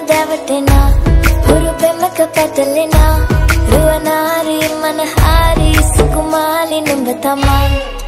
දැවටෙනා හුරු පෙමක පැටලෙනා රුවනාරි මනහාරි සුකුමාලි නුඹ තමා